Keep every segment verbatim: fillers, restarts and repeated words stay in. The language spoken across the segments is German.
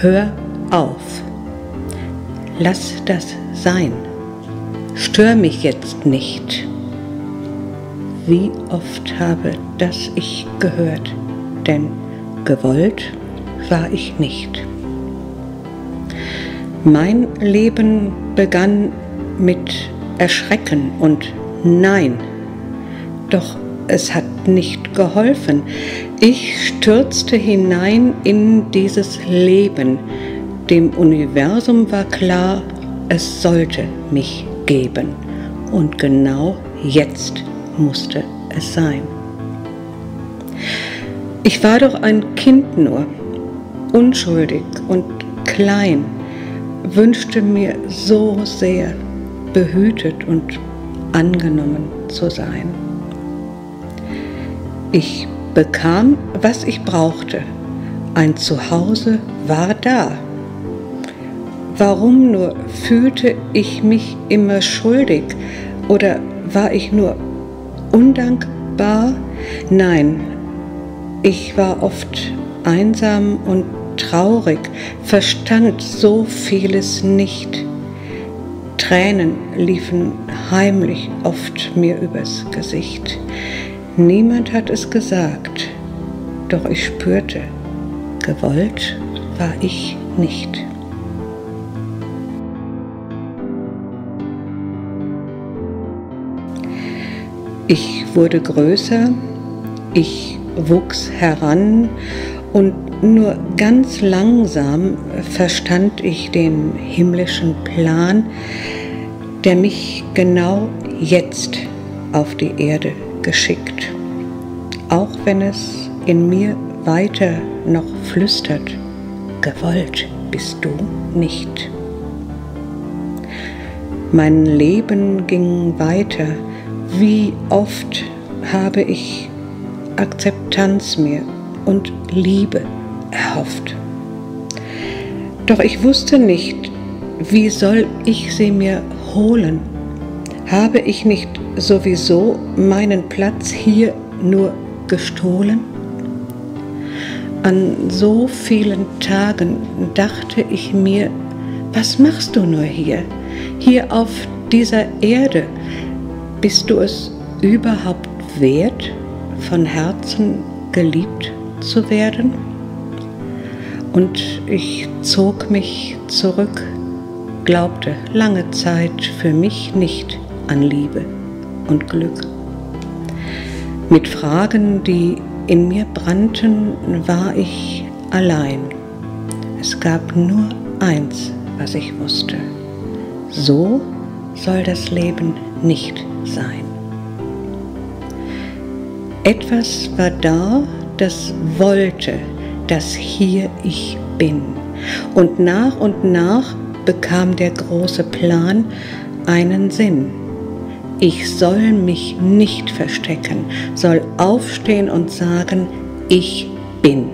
Hör auf. Lass das sein. Stör mich jetzt nicht. Wie oft habe das ich gehört, denn gewollt war ich nicht. Mein Leben begann mit Erschrecken und Nein, doch es hat nicht geholfen. Ich stürzte hinein in dieses Leben. Dem Universum war klar, es sollte mich geben. Und genau jetzt musste es sein. Ich war doch ein Kind nur, unschuldig und klein, wünschte mir so sehr, behütet und angenommen zu sein. Ich bekam, was ich brauchte. Ein Zuhause war da. Warum nur fühlte ich mich immer schuldig oder war ich nur undankbar? Nein, ich war oft einsam und traurig, verstand so vieles nicht. Tränen liefen heimlich oft mir übers Gesicht. Niemand hat es gesagt, doch ich spürte, gewollt war ich nicht. Ich wurde größer, ich wuchs heran und nur ganz langsam verstand ich den himmlischen Plan, der mich genau jetzt auf die Erde geschickt, auch wenn es in mir weiter noch flüstert, gewollt bist du nicht. Mein Leben ging weiter, wie oft habe ich Akzeptanz mir und Liebe erhofft. Doch ich wusste nicht, wie soll ich sie mir holen? Habe ich nicht sowieso meinen Platz hier nur gestohlen? An so vielen Tagen dachte ich mir, was machst du nur hier, hier auf dieser Erde? Bist du es überhaupt wert, von Herzen geliebt zu werden? Und ich zog mich zurück, glaubte lange Zeit für mich nicht an Liebe und Glück. Mit Fragen, die in mir brannten, war ich allein. Es gab nur eins, was ich wusste. So soll das Leben nicht sein. Etwas war da, das wollte, dass hier ich bin. Und nach und nach bekam der große Plan einen Sinn. Ich soll mich nicht verstecken, soll aufstehen und sagen, ich bin.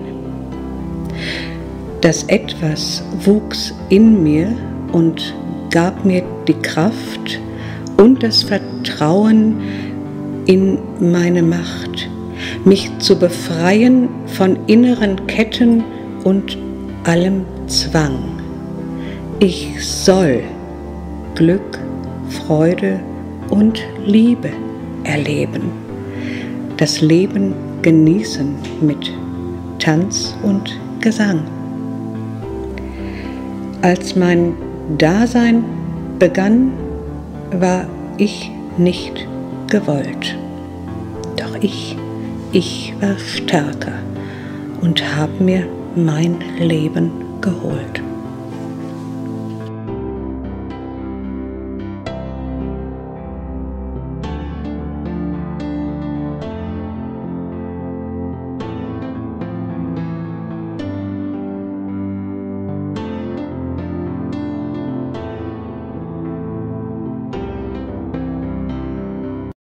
Das Etwas wuchs in mir und gab mir die Kraft und das Vertrauen in meine Macht, mich zu befreien von inneren Ketten und allem Zwang. Ich soll Glück, Freude und Liebe erleben, das Leben genießen mit Tanz und Gesang. Als mein Dasein begann, war ich nicht gewollt. Doch ich, ich war stärker und habe mir mein Leben geholt.